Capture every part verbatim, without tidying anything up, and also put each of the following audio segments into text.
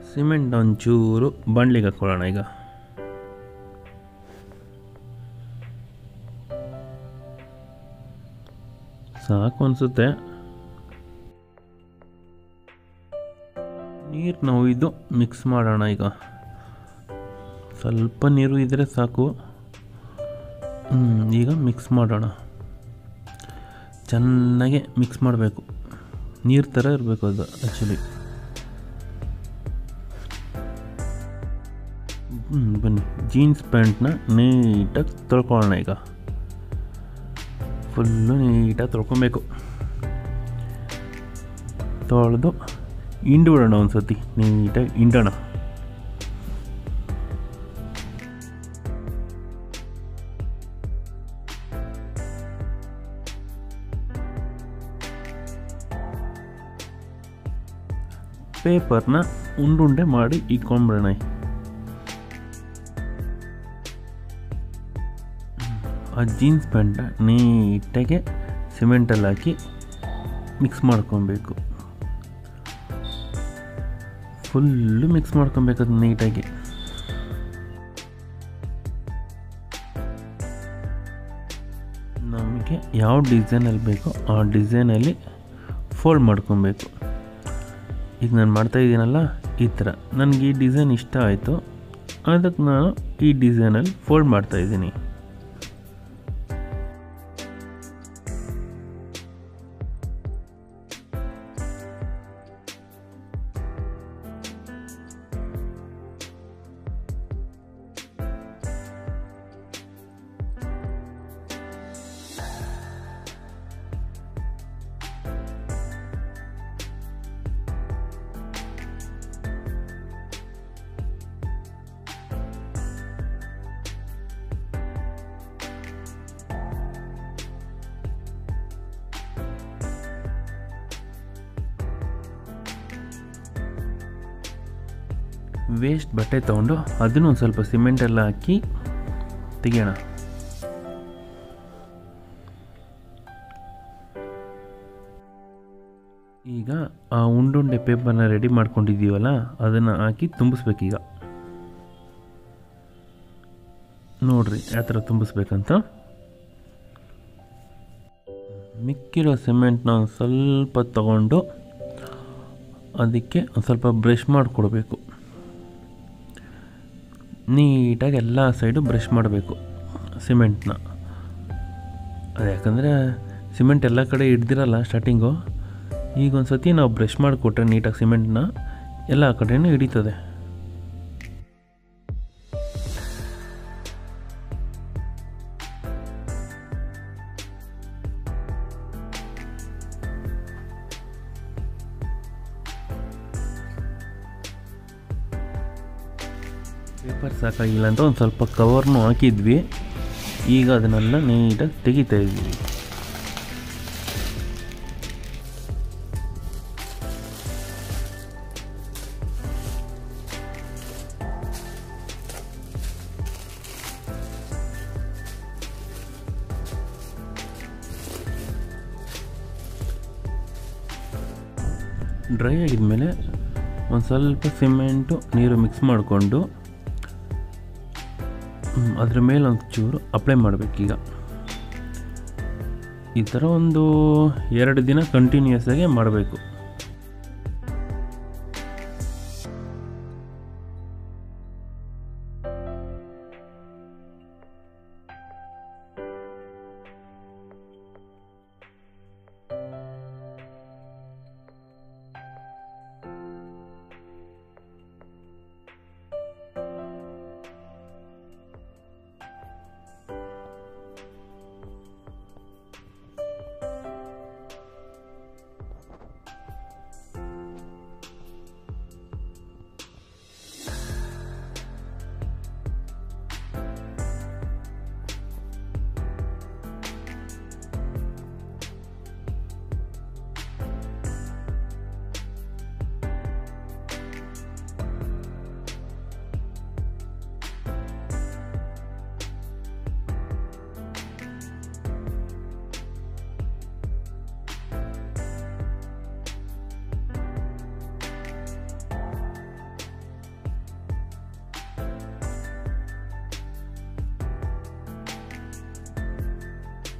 Cement ಒಂಚೂರು ಬಾಣಲಿಗೆ ಹಾಕ್ಕೊಳ್ಳೋಣ. ಈಗ ಸಾಕು ಅನಿಸುತ್ತೆ. ನೀರನ್ನ ಒಯ್ದು ಮಿಕ್ಸ್ ಮಾಡೋಣ. ಈಗ ಸ್ವಲ್ಪ ನೀರು ಇದ್ದರೆ ಸಾಕು. ಈಗ ಮಿಕ್ಸ್ ಮಾಡೋಣ. ಚೆನ್ನಾಗೆ ಮಿಕ್ಸ್ ಮಾಡಬೇಕು. ನೀರು ಥರ ಇರಬೇಕು ಅದು ಆ್ಯಕ್ಚುಲಿ. ಬನ್ನಿ, ಜೀನ್ಸ್ ಪ್ಯಾಂಟ್ನ ನೀಟಾಗಿ ತೊಳ್ಕೊಳ್ಳೋಣ. ಈಗ ಫುಲ್ಲು ನೀಟಾಗಿ ತೊಳ್ಕೊಬೇಕು. ತೊಳೆದು ಹಿಂಡು ಬಿಡೋಣ ಒಂದು ಸತಿ, ನೀಟಾಗಿ ಹಿಂಡೋಣ. ಪೇಪರ್ನ ಉಂಡುಂಡೆ ಮಾಡಿ ಇಟ್ಕೊಂಡ್ಬಿಡೋಣ. ಆ ಜೀನ್ಸ್ ಪ್ಯಾಂಟ್ನ ನೀಟಾಗೆ ಸಿಮೆಂಟಲ್ಲಿ ಹಾಕಿ ಮಿಕ್ಸ್ ಮಾಡ್ಕೊಬೇಕು. ಫುಲ್ಲು ಮಿಕ್ಸ್ ಮಾಡ್ಕೊಬೇಕು ಅದು ನೀಟಾಗಿ. ನಮಗೆ ಯಾವ ಡಿಸೈನಲ್ಲಿ ಬೇಕೋ ಆ ಡಿಸೈನಲ್ಲಿ ಫೋಲ್ಡ್ ಮಾಡ್ಕೊಬೇಕು. ಈಗ ನಾನು ಮಾಡ್ತಾಯಿದ್ದೀನಲ್ಲ ಈ ಥರ, ನನಗೆ ಈ ಡಿಸೈನ್ ಇಷ್ಟ ಆಯಿತು, ಅದಕ್ಕೆ ನಾನು ಈ ಡಿಸೈನಲ್ಲಿ ಫೋಲ್ಡ್ ಮಾಡ್ತಾಯಿದ್ದೀನಿ. ವೇಸ್ಟ್ ಬಟ್ಟೆ ತೊಗೊಂಡು ಅದನ್ನು ಒಂದು ಸ್ವಲ್ಪ ಸಿಮೆಂಟೆಲ್ಲ ಹಾಕಿ ತೆಗೆಯೋಣ. ಈಗ ಆ ಉಂಡುಂಡೆ ಪೇಪರ್ನ ರೆಡಿ ಮಾಡ್ಕೊಂಡಿದ್ದೀವಲ್ಲ ಅದನ್ನು ಹಾಕಿ ತುಂಬಿಸ್ಬೇಕೀಗ. ನೋಡ್ರಿ ಯಾವ ಥರ ತುಂಬಿಸ್ಬೇಕಂತ. ಮಿಕ್ಕಿರೋ ಸಿಮೆಂಟ್ನ ಒಂದು ಸ್ವಲ್ಪ ತಗೊಂಡು ಅದಕ್ಕೆ ಒಂದು ಸ್ವಲ್ಪ ಬ್ರಷ್ ಮಾಡಿಕೊಡ್ಬೇಕು. ನೀಟಾಗಿ ಎಲ್ಲ ಸೈಡು ಬ್ರಷ್ ಮಾಡಬೇಕು ಸಿಮೆಂಟ್ನ. ಅದು ಯಾಕಂದರೆ ಸಿಮೆಂಟ್ ಎಲ್ಲ ಕಡೆ ಹಿಡ್ದಿರಲ್ಲ ಸ್ಟಾರ್ಟಿಂಗು. ಈಗ ಒಂದು ಸತಿ ನಾವು ಬ್ರಷ್ ಮಾಡಿಕೊಟ್ರೆ ನೀಟಾಗಿ ಸಿಮೆಂಟ್ನ ಎಲ್ಲ ಕಡೆಯೂ ಹಿಡಿತದೆ. ಪೇಪರ್ ಸಾಕಾಗಿಲ್ಲ ಅಂತ ಒಂದು ಸ್ವಲ್ಪ ಕವರ್ನು ಹಾಕಿದ್ವಿ. ಈಗ ಅದನ್ನೆಲ್ಲ ನೀಟಾಗಿ ತೆಗಿತಾ ಇದ್ವಿ. ಡ್ರೈ ಆಗಿದ್ಮೇಲೆ ಒಂದು ಸ್ವಲ್ಪ ಸಿಮೆಂಟು ನೀರು ಮಿಕ್ಸ್ ಮಾಡಿಕೊಂಡು ಅದ್ರ ಮೇಲೆ ಒಂದು ಚೂರು ಅಪ್ಲೈ ಮಾಡಬೇಕೀಗ. ಈ ಥರ ಒಂದು ಎರಡು ದಿನ ಕಂಟಿನ್ಯೂಸ್ ಆಗಿ ಮಾಡಬೇಕು.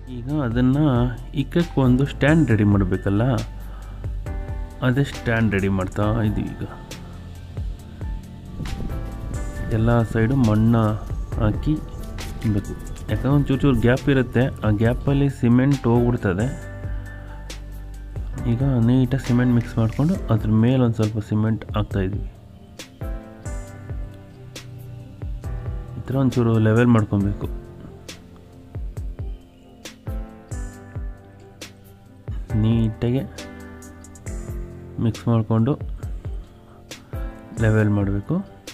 ಈಗ ಅದನ್ನು ಇಕ್ಕಕ್ಕೆ ಒಂದು ಸ್ಟ್ಯಾಂಡ್ ರೆಡಿ ಮಾಡಬೇಕಲ್ಲ, ಅದೇ ಸ್ಟ್ಯಾಂಡ್ ರೆಡಿ ಮಾಡ್ತಾ ಇದ್ದೀವಿ. ಈಗ ಎಲ್ಲ ಸೈಡು ಮಣ್ಣು ಹಾಕಿ ಬೇಕು, ಯಾಕಂದ್ರೆ ಒಂದು ಚೂರು ಚೂರು ಗ್ಯಾಪ್ ಇರುತ್ತೆ, ಆ ಗ್ಯಾಪಲ್ಲಿ ಸಿಮೆಂಟ್ ಹೋಗ್ಬಿಡ್ತದೆ. ಈಗ ನೀಟಾಗಿ ಸಿಮೆಂಟ್ ಮಿಕ್ಸ್ ಮಾಡಿಕೊಂಡು ಅದ್ರ ಮೇಲೆ ಒಂದು ಸ್ವಲ್ಪ ಸಿಮೆಂಟ್ ಹಾಕ್ತಾಯಿದ್ವಿ. ಈ ಥರ ಒಂಚೂರು ಲೆವೆಲ್ ಮಾಡ್ಕೊಬೇಕು. ನೀಟಾಗೆ ಮಿಕ್ಸ್ ಮಾಡಿಕೊಂಡು ಲೆವೆಲ್ ಮಾಡಬೇಕು.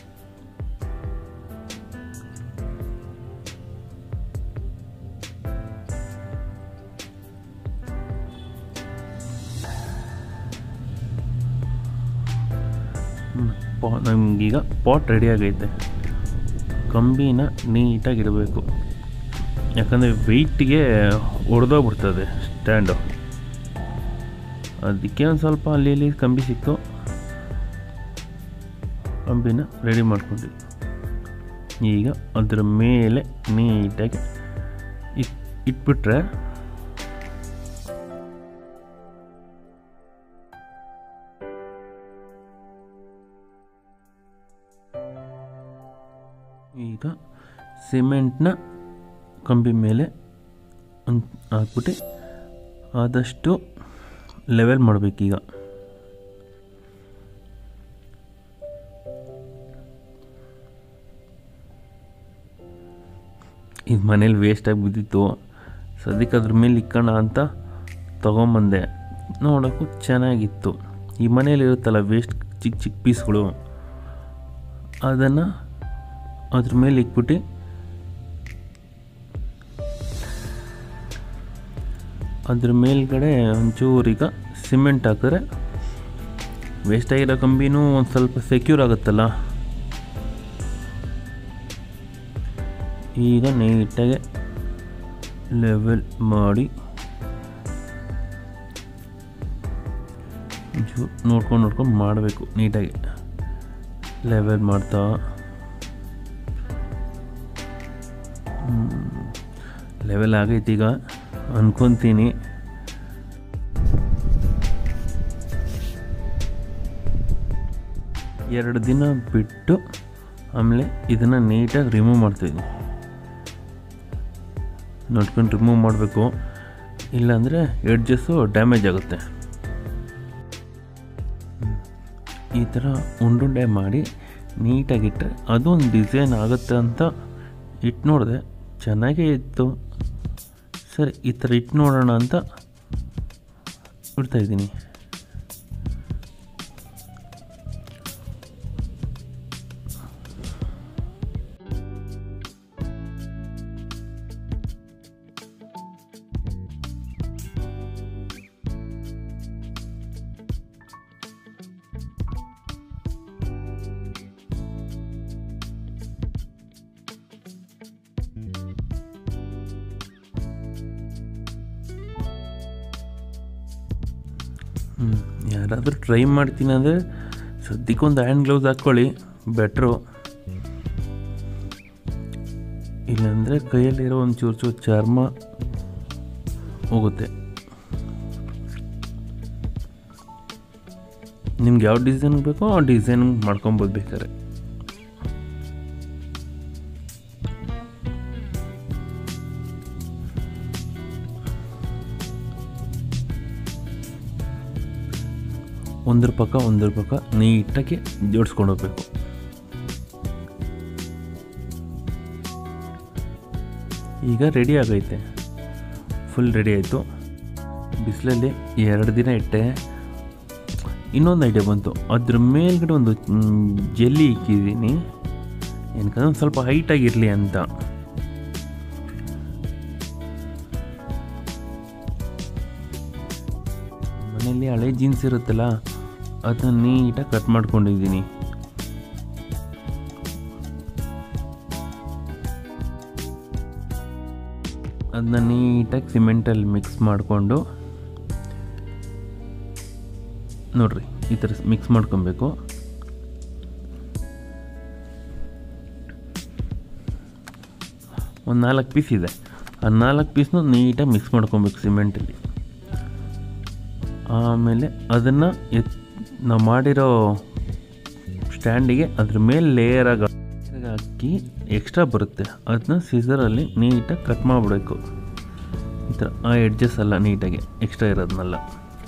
ಪಾ ನಮಗೀಗ ಪಾಟ್ ರೆಡಿ ಆಗೈತೆ. ಕಂಬಿನ ನೀಟಾಗಿರಬೇಕು, ಯಾಕಂದರೆ ವೆಯ್ಟಿಗೆ ಒಡೆದೋಗ್ಬಿಡ್ತದೆ ಸ್ಟ್ಯಾಂಡು. ಅದಕ್ಕೆ ಒಂದು ಸ್ವಲ್ಪ ಅಲ್ಲಿ ಇಲ್ಲಿ ಕಂಬಿ ಸಿಕ್ತು, ಕಂಬಿನ ರೆಡಿ ಮಾಡ್ಕೊಂಡ್ವಿ. ಈಗ ಅದರ ಮೇಲೆ ನೀಟಾಗಿ ಇಟ್ ಇಟ್ಬಿಟ್ರೆ ಈಗ ಸಿಮೆಂಟ್ನ ಕಂಬಿ ಮೇಲೆ ಹಾಕ್ಬಿಟ್ಟು ಆದಷ್ಟು ಲೆವೆಲ್ ಮಾಡಬೇಕೀಗ. ಇದು ಮನೇಲಿ ವೇಸ್ಟಾಗಿ ಬಿದ್ದಿತ್ತು, ಸದ್ಯಕ್ಕೆ ಅದ್ರ ಮೇಲೆ ಇಕ್ಕೋಣ ಅಂತ ತೊಗೊಂಬಂದೆ. ನೋಡೋಕ್ಕೂ ಚೆನ್ನಾಗಿತ್ತು. ಈ ಮನೇಲಿ ಇರುತ್ತಲ್ಲ ವೇಸ್ಟ್ ಚಿಕ್ಕ ಚಿಕ್ಕ ಪೀಸ್ಗಳು, ಅದನ್ನು ಅದ್ರ ಮೇಲೆ ಇಕ್ಬಿಟ್ಟು ಅದ್ರ ಮೇಲ್ಗಡೆ ಒಂಚೂರೀಗ ಸಿಮೆಂಟ್ ಹಾಕಿದ್ರೆ ವೇಸ್ಟಾಗಿರೋ ಕಂಬಿನೂ ಒಂದು ಸ್ವಲ್ಪ ಸೆಕ್ಯೂರ್ ಆಗುತ್ತಲ್ಲ. ಈಗ ನೀಟಾಗೆ ಲೆವೆಲ್ ಮಾಡಿ ಒಂಚೂರು ನೋಡ್ಕೊಂಡು ನೋಡ್ಕೊಂಡು ಮಾಡಬೇಕು. ನೀಟಾಗಿ ಲೆವೆಲ್ ಮಾಡ್ತಾ ಲೆವೆಲ್ ಆಗೈತಿ ಈಗ ಅನ್ಕೊತೀನಿ. ಎರಡು ದಿನ ಬಿಟ್ಟು ಆಮೇಲೆ ಇದನ್ನು ನೀಟಾಗಿ ರಿಮೂವ್ ಮಾಡ್ತಾಯಿದ್ದೀನಿ. ನೋಡ್ಕೊಂಡು ರಿಮೂವ್ ಮಾಡಬೇಕು, ಇಲ್ಲಾಂದರೆ ಎಡ್ಜಸ್ಸು ಡ್ಯಾಮೇಜ್ ಆಗುತ್ತೆ. ಈ ಥರ ಉಂಡುಂಡೆ ಮಾಡಿ ನೀಟಾಗಿಟ್ಟರೆ ಅದು ಒಂದು ಡಿಸೈನ್ ಆಗುತ್ತೆ ಅಂತ ಇಟ್ಟು ನೋಡಿದೆ, ಚೆನ್ನಾಗೇ ಇತ್ತು. ಸರಿ, ಈ ಥರ ಇಟ್ಟು ನೋಡೋಣ ಅಂತ ಬಿಡ್ತಾಯಿದ್ದೀನಿ. ಹ್ಞೂ ಯಾರಾದರೂ ಟ್ರೈ ಮಾಡ್ತೀನಿ ಅಂದರೆ ಸದ್ಯಕ್ಕೊಂದು ಹ್ಯಾಂಡ್ ಗ್ಲೌಸ್ ಹಾಕ್ಕೊಳ್ಳಿ, ಬೆಟ್ರು. ಇಲ್ಲಾಂದರೆ ಕೈಯಲ್ಲಿರೋ ಒಂದು ಚೂರು ಚೂರು ಚರ್ಮ ಹೋಗುತ್ತೆ. ನಿಮ್ಗೆ ಯಾವ ಡಿಸೈನ್ ಬೇಕೋ ಆ ಡಿಸೈನ್ ಮಾಡ್ಕೊಬೋದು ಬೇಕಾದ್ರೆ. ಒಂದ್ರ ಪಕ್ಕ ಒಂದ್ರ ಪಕ್ಕ ನೀಟಾಗಿ ಜೋಡಿಸ್ಕೊಂಡು ಹೋಗ್ಬೇಕು. ಈಗ ರೆಡಿ ಆಗೈತೆ, ಫುಲ್ ರೆಡಿ ಆಯಿತು. ಬಿಸಿಲಲ್ಲಿ ಎರಡು ದಿನ ಇಟ್ಟೆ. ಇನ್ನೊಂದು ಐಡಿಯಾ ಬಂತು, ಅದ್ರ ಮೇಲ್ಗಡೆ ಒಂದು ಜೆಲ್ಲಿ ಇಕ್ಕಿದ್ದೀನಿ, ಏನಕ್ಕಂದ್ರೆ ಒಂದು ಸ್ವಲ್ಪ ಹೈಟಾಗಿರಲಿ ಅಂತ. ಮನೆಯಲ್ಲಿ ಹಳೆ ಜೀನ್ಸ್ ಇರುತ್ತಲ್ಲ, ಅದನ್ನ ನೀಟಾಗಿ ಕಟ್ ಮಾಡ್ಕೊಂಡಿದ್ದೀನಿ. ಅದನ್ನ ನೀಟಾಗಿ ಸಿಮೆಂಟಲ್ಲಿ ಮಿಕ್ಸ್ ಮಾಡಿಕೊಂಡು ನೋಡ್ರಿ ಈ ಥರ ಮಿಕ್ಸ್ ಮಾಡ್ಕೊಬೇಕು. ಒಂದು ನಾಲ್ಕು ಪೀಸ್ ಇದೆ, ಆ ನಾಲ್ಕು ಪೀಸ್ನು ನೀಟಾಗಿ ಮಿಕ್ಸ್ ಮಾಡ್ಕೊಬೇಕು ಸಿಮೆಂಟಲ್ಲಿ. ಆಮೇಲೆ ಅದನ್ನು ಎತ್ ನಾವು ಮಾಡಿರೋ ಸ್ಟ್ಯಾಂಡಿಗೆ ಅದ್ರ ಮೇಲೆ ಲೇಯರಾಗಿ ಹಾಕಿ ಎಕ್ಸ್ಟ್ರಾ ಬರುತ್ತೆ ಅದನ್ನ ಸಿಸರಲ್ಲಿ ನೀಟಾಗಿ ಕಟ್ ಮಾಡಿಬಿಡಬೇಕು. ಈ ಥರ ಆ ಎಡ್ಜಸ್ ಎಲ್ಲ ನೀಟಾಗಿ ಎಕ್ಸ್ಟ್ರಾ ಇರೋದನ್ನೆಲ್ಲ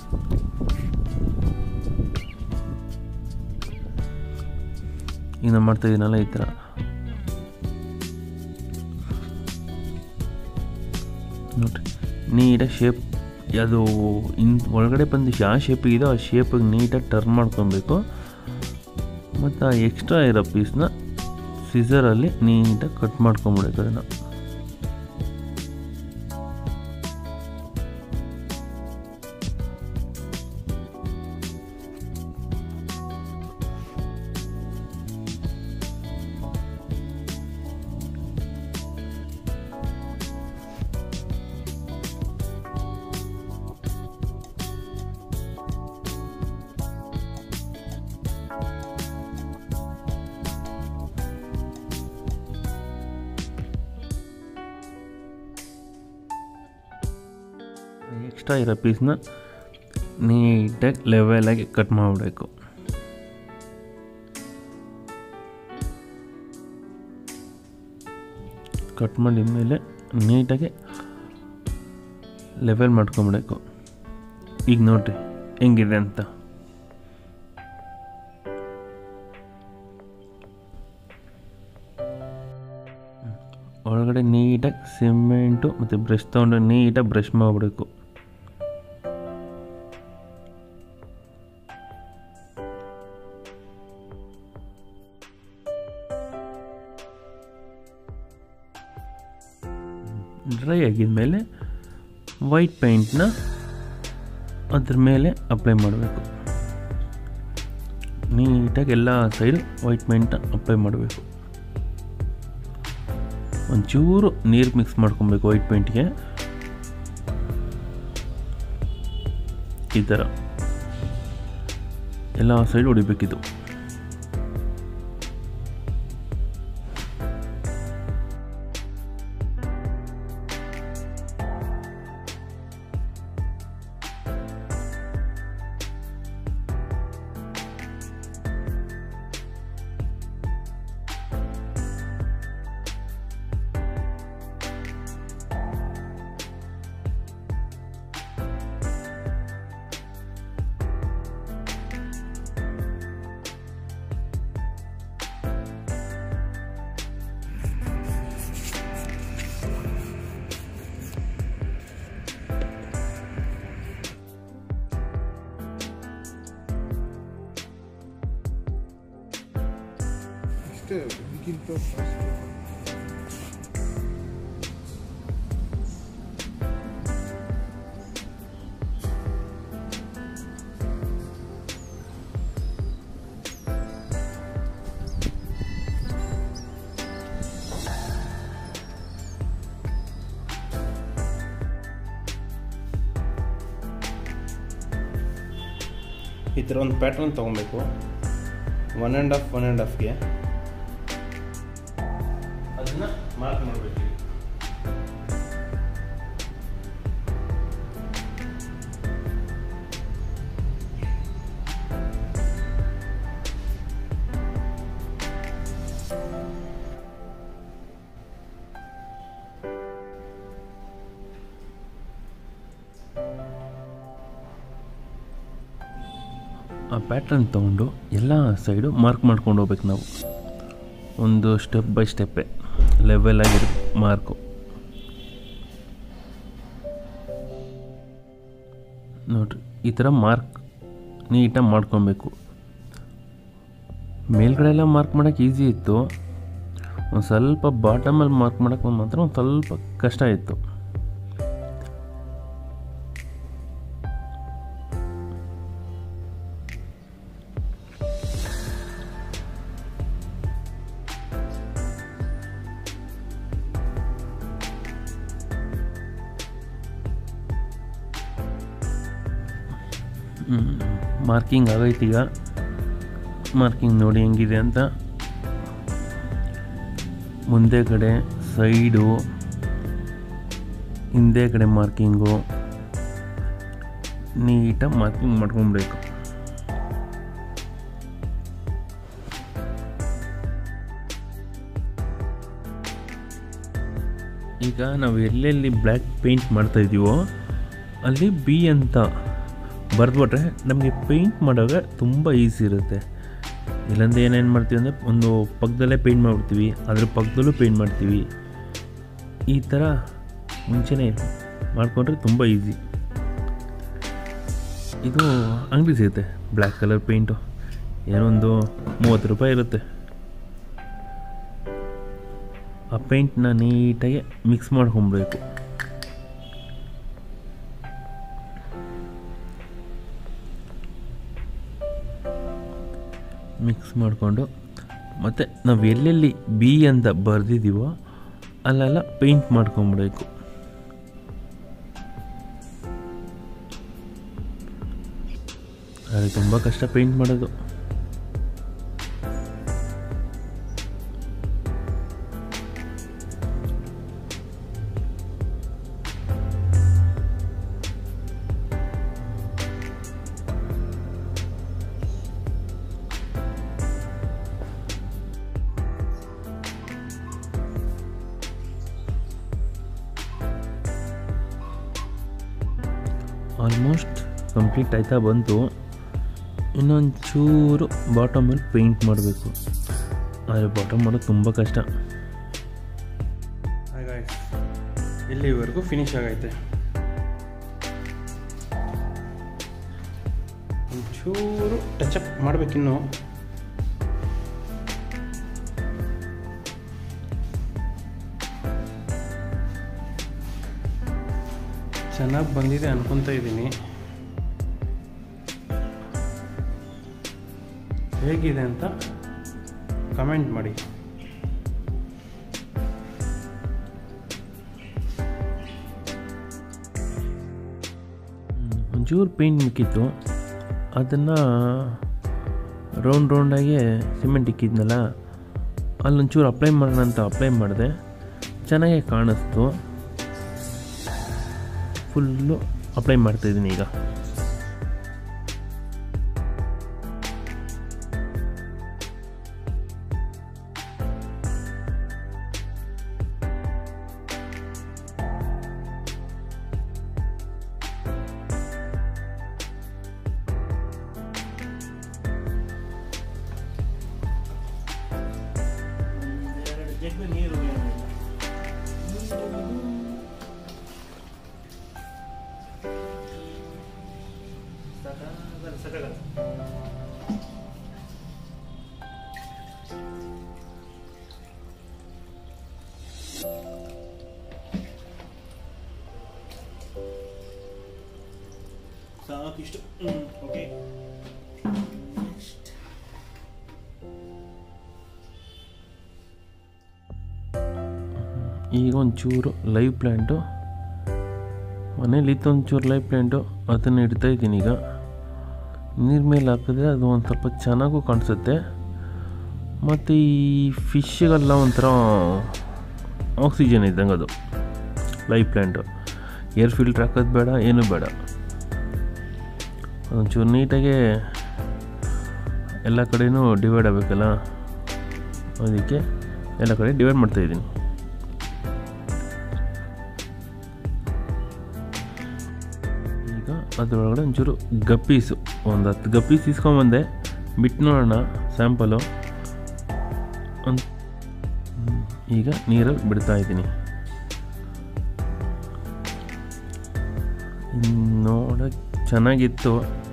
ಈಗ ನಾನು ಮಾಡ್ತಾಯಿದ್ದೀನಲ್ಲ ಈ ಥರ ನೋಡಿರಿ ನೀಟಾಗಿ ಶೇಪ್ ಅದು ಇನ್ ಒಳಗಡೆ ಬಂದು ಯಾವ ಶೇಪಿಗಿದೋ ಆ ಶೇಪಿಗೆ ನೀಟಾಗಿ ಟರ್ನ್ ಮಾಡ್ಕೊಬೇಕು. ಮತ್ತು ಆ ಎಕ್ಸ್ಟ್ರಾ ಇರೋ ಪೀಸ್ನ ಸಿಸರಲ್ಲಿ ನೀಟಾಗಿ ಕಟ್ ಮಾಡ್ಕೊಂಬಿಡಬೇಕು. ಅದನ್ನು ಎಕ್ಸ್ಟ್ರಾ ಇರೋ ಪೀಸ್ನ ನೀಟಾಗಿ ಲೆವೆಲಾಗಿ ಕಟ್ ಮಾಡಿಬಿಡಬೇಕು. ಕಟ್ ಮಾಡಿದ್ಮೇಲೆ ನೀಟಾಗಿ ಲೆವೆಲ್ ಮಾಡ್ಕೊಂಬಿಡಬೇಕು. ಈಗ ನೋಡಿರಿ ಹೆಂಗಿದೆ ಅಂತ. ಒಳಗಡೆ ನೀಟಾಗಿ ಸಿಮೆಂಟು ಮತ್ತು ಬ್ರಷ್ ತೊಗೊಂಡು ನೀಟಾಗಿ ಬ್ರಷ್ ಮಾಡಿಬಿಡಬೇಕು. ಡ್ರೈ ಆಗಿದ್ಮೇಲೆ ವೈಟ್ ಪೇಂಟ್ನ ಅದ್ರ ಮೇಲೆ ಅಪ್ಲೈ ಮಾಡಬೇಕು. ನೀಟಾಗಿ ಎಲ್ಲ ಸೈಡು ವೈಟ್ ಪೇಂಟ್ನ ಅಪ್ಲೈ ಮಾಡಬೇಕು. ಒಂಚೂರು ನೀರು ಮಿಕ್ಸ್ ಮಾಡ್ಕೊಬೇಕು ವೈಟ್ ಪೇಂಟ್ಗೆ. ಈ ಥರ ಎಲ್ಲ ಸೈಡ್ ಹೊಡಿಬೇಕಿದು. ಇದಕ್ಕಿಂತ ಈ ಥರ ಒಂದು ಪ್ಯಾಟ್ರನ್ ತೊಗೊಬೇಕು. One and half one and ಹಾಫ್ಗೆ ಅದನ್ನು ಮಾರ್ಕ್ ಮಾಡಬೇಕು. ಆ ಪ್ಯಾಟ್ರನ್ ತೊಗೊಂಡು ಎಲ್ಲ ಸೈಡು ಮಾರ್ಕ್ ಮಾಡ್ಕೊಂಡು ಹೋಗ್ಬೇಕು ನಾವು. ಒಂದು ಸ್ಟೆಪ್ ಬೈ ಸ್ಟೆಪ್ಪೇ ಲೆವೆಲ್ ಆಗಿರೋ ಮಾರ್ಕು. ನೋಡಿರಿ ಈ ಥರ ಮಾರ್ಕ್ ನೀಟಾಗಿ ಮಾಡ್ಕೊಬೇಕು. ಮೇಲ್ಗಡೆ ಎಲ್ಲ ಮಾರ್ಕ್ ಮಾಡೋಕ್ಕೆ ಈಸಿ ಇತ್ತು, ಒಂದು ಸ್ವಲ್ಪ ಬಾಟಮಲ್ಲಿ ಮಾರ್ಕ್ ಮಾಡೋಕ್ಕೆ ಮಾತ್ರ ಒಂದು ಸ್ವಲ್ಪ ಕಷ್ಟ ಇತ್ತು. ಮಾರ್ಕಿಂಗ್ ಆಗೈತೆ. ಈಗ ಮಾರ್ಕಿಂಗ್ ನೋಡಿ ಹೆಂಗಿದೆ ಅಂತ. ಮುಂದೆ ಕಡೆ ಸೈಡು ಹಿಂದೆ ಕಡೆ ಮಾರ್ಕಿಂಗು ನೀಟಾಗಿ ಮಾರ್ಕಿಂಗ್ ಮಾಡ್ಕೊಬೇಕು. ಈಗ ನಾವು ಎಲ್ಲೆಲ್ಲಿ ಬ್ಲ್ಯಾಕ್ ಪೇಂಟ್ ಮಾಡ್ತಾಯಿದ್ದೀವೋ ಅಲ್ಲಿ ಬಿ ಅಂತ ಬರೆದ್ಬಿಟ್ರೆ ನಮಗೆ ಪೇಂಟ್ ಮಾಡುವಾಗ ತುಂಬ ಈಸಿ ಇರುತ್ತೆ. ಇಲ್ಲಾಂದರೆ ಏನೇನು ಮಾಡ್ತೀವಿ ಅಂದರೆ ಒಂದು ಪಕ್ಕದಲ್ಲೇ ಪೇಂಟ್ ಮಾಡಿಬಿಡ್ತೀವಿ, ಅದ್ರ ಪಕ್ಕದಲ್ಲೂ ಪೇಂಟ್ ಮಾಡ್ತೀವಿ. ಈ ಥರ ಮುಂಚೆನೇ ಮಾಡಿಕೊಂಡ್ರೆ ತುಂಬ ಈಸಿ. ಇದು ಅಂಗಡಿ ಸಿಗುತ್ತೆ ಬ್ಲ್ಯಾಕ್ ಕಲರ್ ಪೇಂಟು, ಏನೋ ಒಂದು ಮೂವತ್ತು ರೂಪಾಯಿ ಇರುತ್ತೆ. ಆ ಪೇಂಟ್ನ ನೀಟಾಗಿ ಮಿಕ್ಸ್ ಮಾಡ್ಕೊಬೇಕು. ಮಿಕ್ಸ್ ಮಾಡಿಕೊಂಡು ಮತ್ತು ನಾವು ಎಲ್ಲೆಲ್ಲಿ ಬಿ ಅಂತ ಬರೆದಿದ್ದೀವೋ ಅಲ್ಲೆಲ್ಲ ಪೇಂಟ್ ಮಾಡ್ಕೊಂಬಿಡಬೇಕು. ಅದು ತುಂಬ ಕಷ್ಟ ಪೇಂಟ್ ಮಾಡೋದು. ಆಲ್ಮೋಸ್ಟ್ ಕಂಪ್ಲೀಟ್ ಆಯ್ತಾ ಬಂತು. ಇನ್ನೊಂಚೂರು ಬಾಟಮಲ್ಲಿ ಪೇಂಟ್ ಮಾಡಬೇಕು. ಆದರೆ ಬಾಟಮ್ ಮಾಡೋದು ತುಂಬ ಕಷ್ಟ. ಹಾಗಾಗಿ ಇಲ್ಲಿವರೆಗೂ ಫಿನಿಶ್ ಆಗೈತೆ. ಒಂಚೂರು ಟಚಪ್ ಮಾಡಬೇಕಿನ್ನು. ಚೆನ್ನಾಗಿ ಬಂದಿದೆ ಅನ್ಕೊತಾ ಇದ್ದೀನಿ. ಹೇಗಿದೆ ಅಂತ ಕಮೆಂಟ್ ಮಾಡಿ. ಒಂಚೂರು ಪೇಂಟ್ ಮಿಕ್ಕಿತ್ತು, ಅದನ್ನು ರೌಂಡ್ ರೌಂಡಾಗಿ ಸಿಮೆಂಟ್ ಇಕ್ಕಿದ್ನಲ್ಲ ಅಲ್ಲೊಂಚೂರು ಅಪ್ಲೈ ಮಾಡೋಣ ಅಂತ ಅಪ್ಲೈ ಮಾಡಿದೆ. ಚೆನ್ನಾಗೇ ಕಾಣಿಸ್ತು. ಫುಲ್ಲು ಅಪ್ಲೈ ಮಾಡ್ತಾಯಿದ್ದೀನಿ ಈಗ. ನೀರು ಸಾಕಿಷ್ಟು. ಓಕೆ, ಈಗ ಒಂಚೂರು ಲೈವ್ ಪ್ಲ್ಯಾಂಟು ಮನೇಲಿ ಇತ್ತು, ಒಂಚೂರು ಲೈವ್ ಪ್ಲ್ಯಾಂಟು ಅದನ್ನು ಇಡ್ತಾ ಇದ್ದೀನಿ. ಈಗ ನೀರು ಮೇಲೆ ಹಾಕಿದ್ರೆ ಅದು ಒಂದು ಸ್ವಲ್ಪ ಚೆನ್ನಾಗೂ ಕಾಣಿಸುತ್ತೆ. ಮತ್ತು ಈ ಫಿಶ್ಗೆಲ್ಲ ಒಂಥರ ಆಕ್ಸಿಜನ್ ಇದ್ದಂಗೆ ಅದು ಲೈವ್ ಪ್ಲ್ಯಾಂಟು. ಏರ್ ಫಿಲ್ಟ್ರ್ ಹಾಕೋದು ಬೇಡ, ಏನೂ ಬೇಡ. ಒಂಚೂರು ನೀಟಾಗೆ ಎಲ್ಲ ಕಡೆಯೂ ಡಿವೈಡ್ ಆಗಬೇಕಲ್ಲ, ಅದಕ್ಕೆ ಎಲ್ಲ ಕಡೆ ಡಿವೈಡ್ ಮಾಡ್ತಾಯಿದ್ದೀನಿ. ಈಗ ಅದರೊಳಗಡೆ ಒಂಚೂರು ಗಪ್ಪೀಸು ಒಂದು ಹತ್ತು ಗಪ್ಪೀಸ್ ಇಸ್ಕೊಂಬಂದೆ, ಬಿಟ್ಟು ನೋಡೋಣ ಸ್ಯಾಂಪಲು. ಈಗ ನೀರಲ್ಲಿ ಬಿಡ್ತಾಯಿದ್ದೀನಿ. ನೋಡೋಕ್ಕೆ ಚೆನ್ನಾಗಿತ್ತು.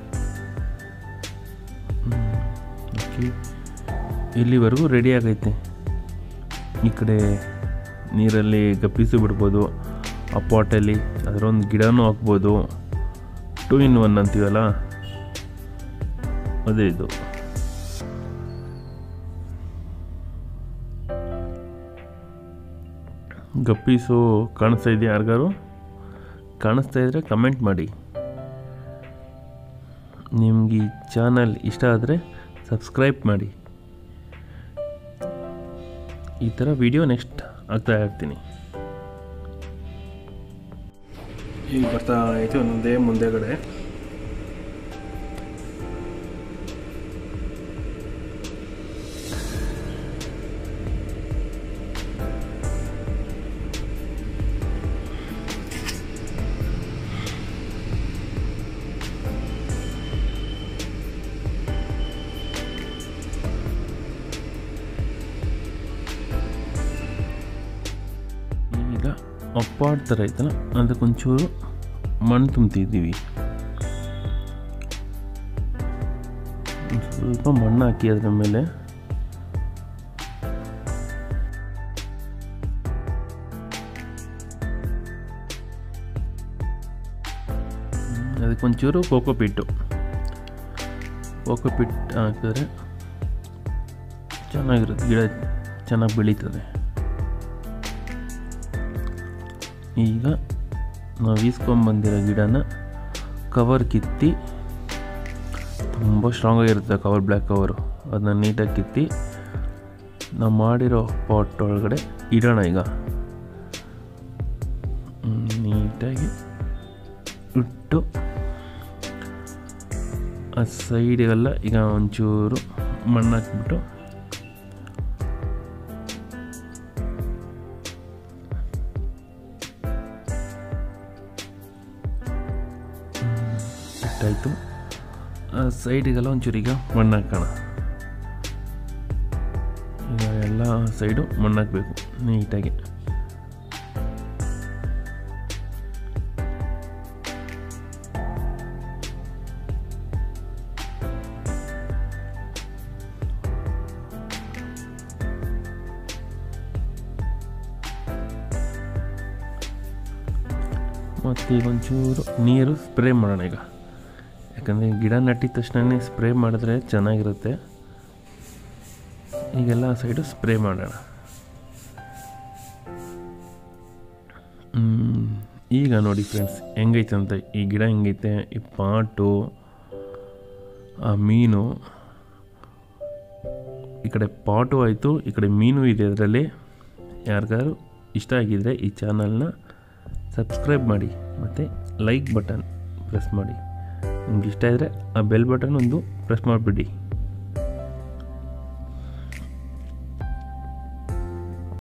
ಇಲ್ಲಿವರೆಗೂ ರೆಡಿ ಆಗೈತೆ. ಈ ಕಡೆ ನೀರಲ್ಲಿ ಗಪ್ಪೀಸು ಬಿಡ್ಬೋದು, ಆ ಪಾಟಲ್ಲಿ ಅದರೊಂದು ಗಿಡನೂ ಹಾಕ್ಬೋದು. ಟೂ ಇನ್ ಒನ್ ಅಂತೀವಲ್ಲ, ಅದೇ ಇದು. ಗಪ್ಪೀಸು ಕಾಣಿಸ್ತಾ ಇದೆಯಾ ಯಾರಿಗಾರು? ಕಾಣಿಸ್ತಾ ಇದ್ದರೆ ಕಮೆಂಟ್ ಮಾಡಿ. ನಿಮ್ಗೆ ಈ ಚಾನಲ್ ಇಷ್ಟ ಆದರೆ ಸಬ್ಸ್ಕ್ರೈಬ್ ಮಾಡಿ. ಈ ಥರ ವಿಡಿಯೋ ನೆಕ್ಸ್ಟ್ ಆಗ್ತಾ ಇರ್ತೀನಿ. ಈಗ ಬರ್ತಾ ಐತೆ ಒಂದೊಂದೇ ಮುಂದೆಗಡೆ. ಈಗ ಅಪ್ಪಾಡ್ ಥರ ಐತಲ್ಲ ಅದಕ್ಕೊಂಚೂರು ಮಣ್ಣು ತುಂಬ್ತಿದ್ದೀವಿ. ಸ್ವಲ್ಪ ಮಣ್ಣು ಹಾಕಿ ಅದರ ಮೇಲೆ ಅದಕ್ಕೊಂಚೂರು ಕೋಕೋ ಪಿಟ್ಟು ಕೋಕೋ ಪಿಟ್ ಹಾಕಿದ್ರೆ ಚೆನ್ನಾಗಿರುತ್ತೆ, ಗಿಡ ಚೆನ್ನಾಗಿ ಬೆಳೀತದೆ. ಈಗ ನಾವು ಈಸ್ಕೊಂಬಂದಿರೋ ಗಿಡನ ಕವರ್ ಕಿತ್ತಿ, ತುಂಬ ಸ್ಟ್ರಾಂಗಾಗಿರುತ್ತೆ ಕವರ್, ಬ್ಲ್ಯಾಕ್ ಕವರು, ಅದನ್ನ ನೀಟಾಗಿ ಕಿತ್ತಿ ನಾವು ಮಾಡಿರೋ ಪಾಟ್ ಒಳಗಡೆ ಇಡೋಣ. ಈಗ ನೀಟಾಗಿ ಇಟ್ಟು ಆ ಸೈಡಿಗೆಲ್ಲ ಈಗ ಒಂಚೂರು ಮಣ್ಣು ಹಾಕ್ಬಿಟ್ಟು ಇಟ್ಟಾಯಿತು. ಆ ಸೈಡಿಗೆಲ್ಲ ಒಂಚೂರು ಈಗ ಮಣ್ಣು ಹಾಕೋಣ. ಈಗ ಎಲ್ಲ ಸೈಡು ಮಣ್ಣು ಹಾಕಬೇಕು ನೀಟಾಗಿ. ಮತ್ತು ಈಗ ಒಂಚೂರು ನೀರು ಸ್ಪ್ರೇ ಮಾಡೋಣ ಈಗ, ಯಾಕಂದರೆ ಗಿಡ ನಟ್ಟಿದ ತಕ್ಷಣ ಸ್ಪ್ರೇ ಮಾಡಿದ್ರೆ ಚೆನ್ನಾಗಿರುತ್ತೆ. ಈಗೆಲ್ಲ ಸೈಡು ಸ್ಪ್ರೇ ಮಾಡೋಣ. ಈಗ ನೋಡಿ ಫ್ರೆಂಡ್ಸ್ ಹೆಂಗೈತೆ ಅಂತ, ಈ ಗಿಡ ಹೆಂಗೈತೆ, ಈ ಪಾಟು, ಆ ಮೀನು, ಈ ಕಡೆ ಪಾಟು ಆಯಿತು, ಈ ಕಡೆ ಮೀನು ಇದೆ. ಅದರಲ್ಲಿ ಯಾರಿಗಾರು ಇಷ್ಟ ಆಗಿದ್ದರೆ ಈ ಚಾನಲ್ನ ಸಬ್ಸ್ಕ್ರೈಬ್ ಮಾಡಿ ಮತ್ತು ಲೈಕ್ ಬಟನ್ ಪ್ರೆಸ್ ಮಾಡಿ. ನಿಮ್ಗೆ ಇಷ್ಟ ಇದ್ದರೆ ಆ ಬೆಲ್ ಬಟನ್ ಒಂದು ಪ್ರೆಸ್ ಮಾಡಿಬಿಡಿ.